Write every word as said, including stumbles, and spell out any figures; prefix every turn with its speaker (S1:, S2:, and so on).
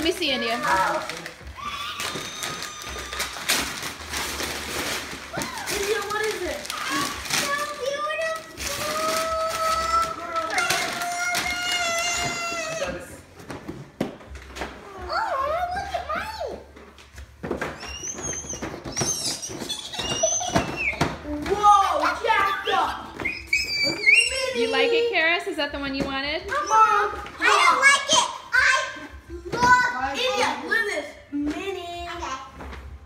S1: Let me see, India.
S2: Oh. India, what is it? So beautiful. Oh, look at mine. Whoa, jacked up.
S1: You like it, Karis? Is that the one you wanted?
S2: Mom.